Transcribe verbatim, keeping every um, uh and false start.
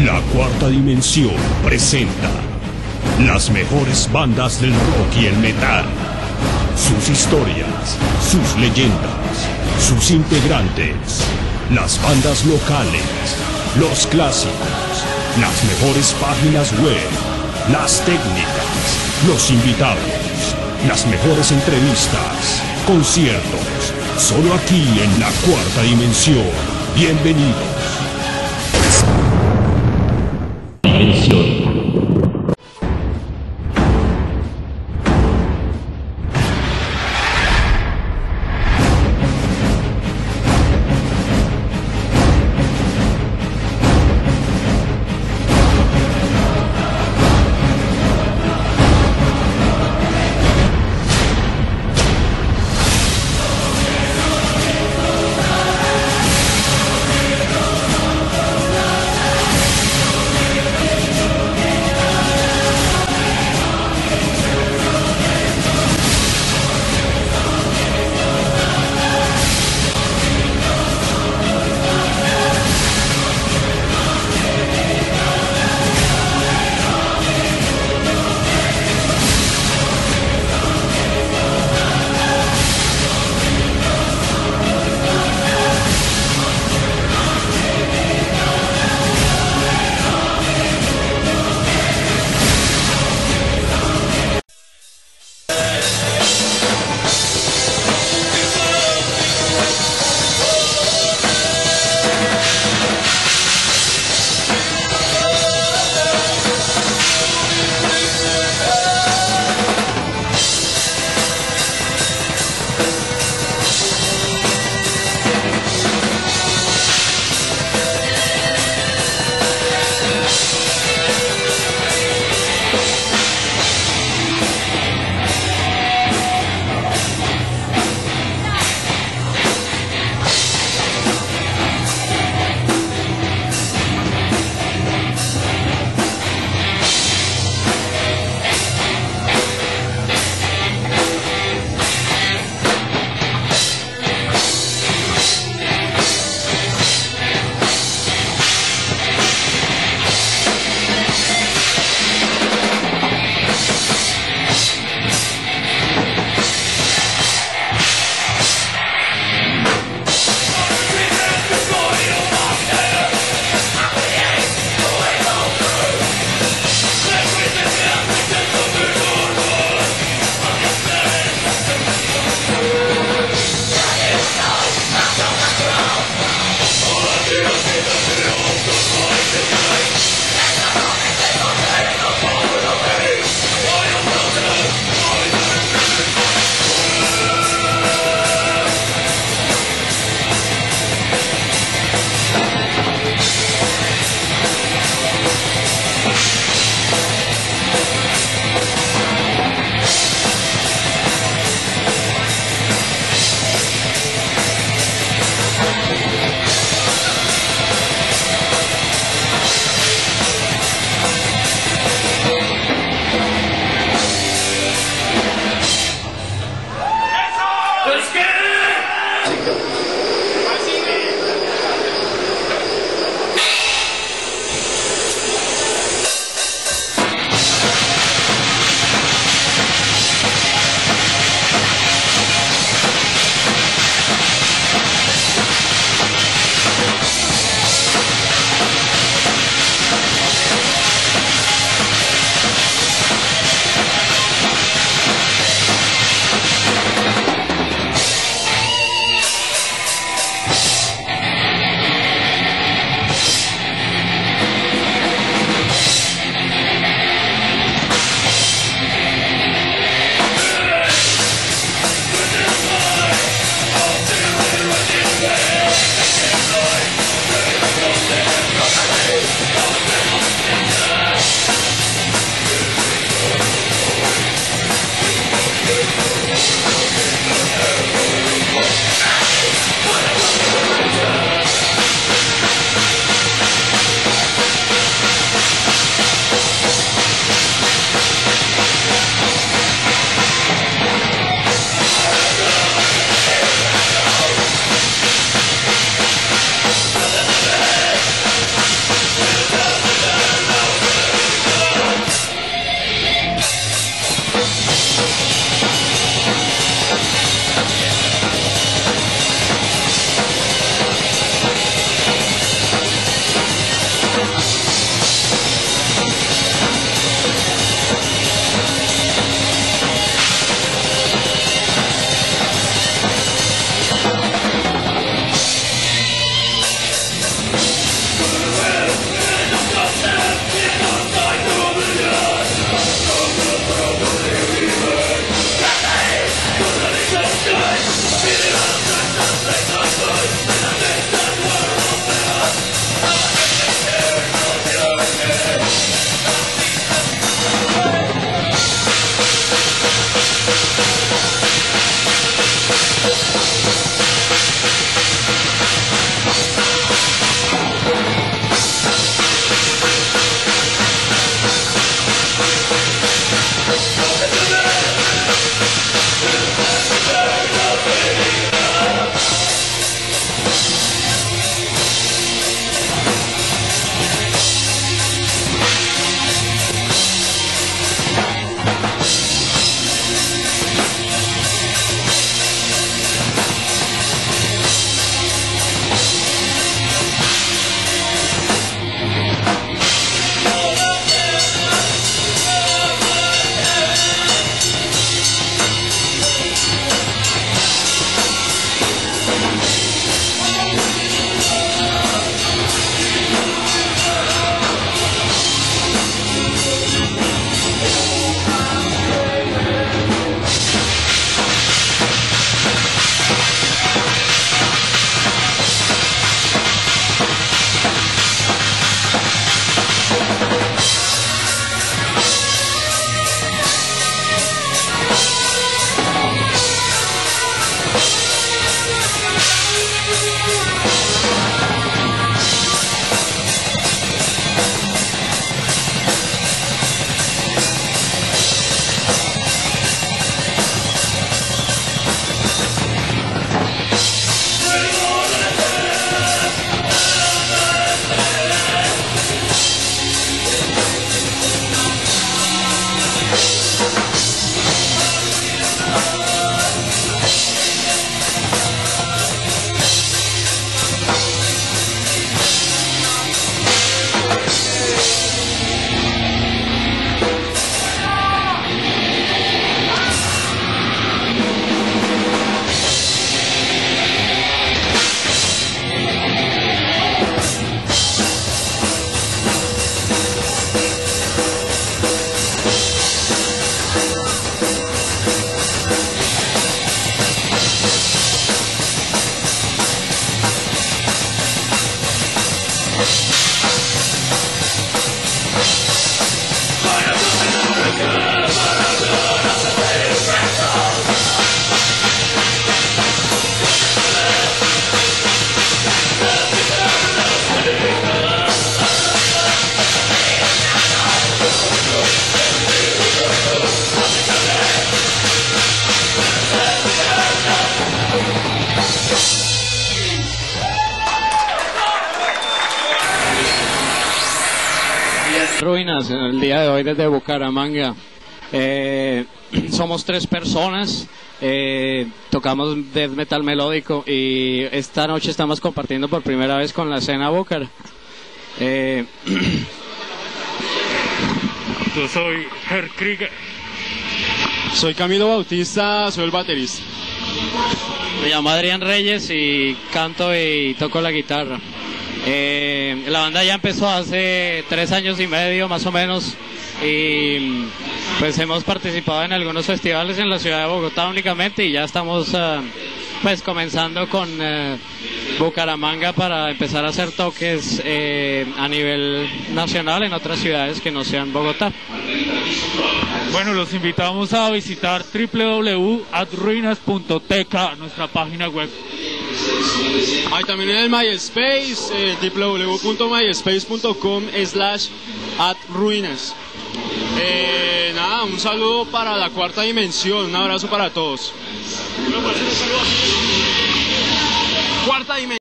La Cuarta Dimensión presenta las mejores bandas del rock y el metal, sus historias, sus leyendas, sus integrantes, las bandas locales, los clásicos, las mejores páginas web, las técnicas, los invitados, las mejores entrevistas, conciertos, solo aquí en La Cuarta Dimensión. Bienvenidos. Dimensión. Ruinas en el día de hoy desde Bucaramanga. Eh, somos tres personas, eh, tocamos death metal melódico y esta noche estamos compartiendo por primera vez con la escena Búcar. Eh, Yo soy Herr Krieger. Soy Camilo Bautista, soy el baterista. Me llamo Adrián Reyes y canto y toco la guitarra. Eh, la banda ya empezó hace tres años y medio más o menos y pues hemos participado en algunos festivales en la ciudad de Bogotá únicamente y ya estamos uh, pues comenzando con uh, Bucaramanga para empezar a hacer toques eh, a nivel nacional en otras ciudades que no sean Bogotá. Bueno, los invitamos a visitar w w w punto at ruinas punto t k, nuestra página web. Hay también en el MySpace, eh, w w w punto myspace punto com slash at ruinas. Eh, nada, un saludo para la cuarta dimensión, un abrazo para todos. Cuarta dimensión.